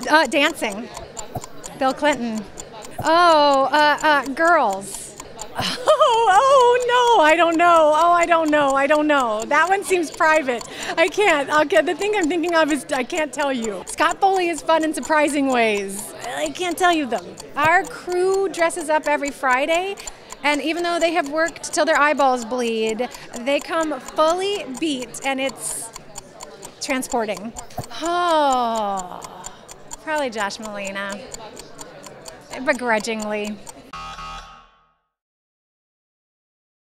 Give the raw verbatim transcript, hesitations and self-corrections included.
Uh, dancing. Bill Clinton. Oh, uh, uh, girls. Oh, oh, no, I don't know. Oh, I don't know. I don't know. That one seems private. I can't. I'll get, the thing I'm thinking of is I can't tell you. Scott Foley is fun in surprising ways. I can't tell you them. Our crew dresses up every Friday, and even though they have worked till their eyeballs bleed, they come fully beat, and it's transporting. Oh, probably Josh Molina. Begrudgingly.